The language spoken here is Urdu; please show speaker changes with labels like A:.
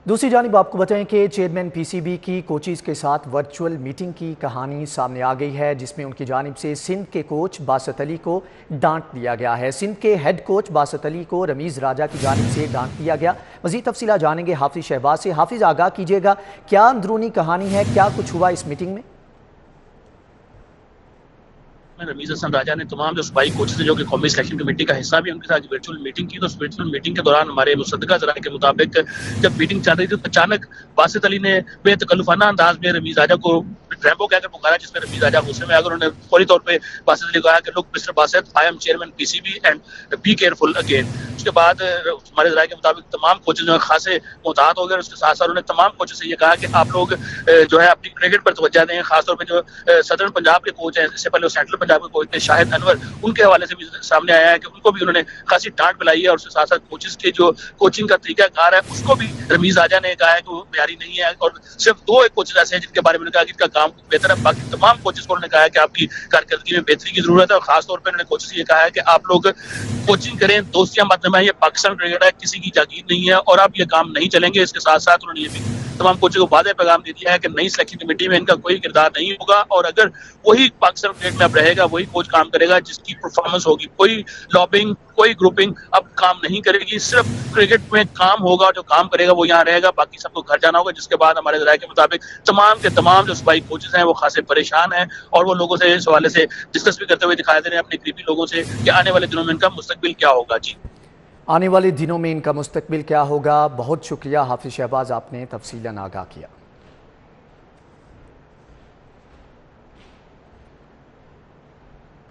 A: دوسری جانب آپ کو بتائیں کہ چیئرمین پی سی بی کی کوچز کے ساتھ ورچوئل میٹنگ کی کہانی سامنے آ گئی ہے، جس میں ان کی جانب سے سندھ کے کوچ باسط علی کو ڈانٹ دیا گیا ہے۔ سندھ کے ہیڈ کوچ باسط علی کو رمیز راجہ کی جانب سے ڈانٹ دیا گیا۔ مزید تفصیلات جانیں گے حافظ شہباز سے۔ حافظ، آگاہ کیجیے گا، کیا اندرونی کہانی ہے، کیا کچھ ہوا اس میٹنگ میں؟
B: رمیز حسن راجہ نے تمام جو صوبائی کوچز ہیں جو کہ قومی سلیکشن کمیٹی کا حصہ بھی ان کے ساتھ ورچوئل میٹنگ کی، تو اس ورچوئل میٹنگ کے دوران ہمارے مصدقہ ذرائع کے مطابق جب میٹنگ چل رہی تھی تو اچانک باسط علی نے بے تکلفانہ انداز میں رمیز راجہ کو ریمبو کہہ کر پکارا، جس میں رمیز راجہ غصے میں آ کر انہوں نے فوری طور پہ باسط علی کو کہا کہ look mister Basit, I am chairman P C B and be careful again. اس کے بعد ہمارے ذرائع کے مطابق تمام کوچز جو خاصے محتاط ہو گئے، اس کے ساتھ ساتھ انہوں نے تمام کوچز سے یہ کہا کہ آپ لوگ جو ہے اپنی کرکٹ پر توجہ دیں، خاص طور پہ جو صدرن پنجاب کے کوچ ہیں، اس سے پہلے سینٹرل پنجاب کے کوچ تھے شاہد انور، ان کے حوالے سے بھی سامنے آیا ہے کہ ان کو بھی انہوں نے خاصی ڈانٹ پلائی ہے، اور اس کے ساتھ ساتھ کوچز کے جو کوچنگ کا طریقہ کار ہے اس کو بھی رمیز راجہ نے کہا ہے کہ وہ معیاری نہیں ہے، اور صرف دو ایک کوچز ایسے ہیں جن کے بارے میں انہوں نے کہا کہ ان کا کام بہتر ہے، باقی تمام کوچز کو انہوں نے کہا ہے کہ آپ کی کارکردگی میں بہتری کی ضرورت ہے، اور خاص طور پہ انہوں نے کوچز سے یہ کہا ہے کہ آپ لوگ کوچنگ کریں، دوستیاں مت نمائیں، یہ پاکستان کرکٹ ہے، کسی کی جاگیر نہیں ہے، اور آپ یہ کام نہیں چلیں گے۔ اس کے ساتھ ساتھ انہوں نے یہ بھی تمام کوچوں کو واضح پیغام دے دیا ہے کہ نئی سلیکشن کمیٹی میں ان کا کوئی کردار نہیں ہوگا، اور اگر وہی پاکستان کرکٹ میں اب رہے گا، وہی کوچ کام کرے گا جس کی پرفارمنس ہوگی، کوئی لابنگ کوئی گروپنگ اب کام نہیں کرے گی، صرف کرکٹ میں کام ہوگا، جو کام کرے گا وہ یہاں رہے گا، باقی سب کو گھر جانا ہوگا۔ جس کے بعد ہمارے ذرائع کے مطابق تمام کے تمام جو صوبائی کوچز ہیں وہ خاصے پریشان ہیں، اور وہ لوگوں سے اس حوالے سے ڈسکس بھی کرتے ہوئے دکھائی دے رہے ہیں اپنے قریبی لوگوں سے کہ آنے والے دنوں میں ان کا مستقبل کیا ہوگا۔ جی،
A: آنے والے دنوں میں ان کا مستقبل کیا ہوگا۔ بہت شکریہ حافظ شہباز، آپ نے تفصیلاً آگاہ کیا۔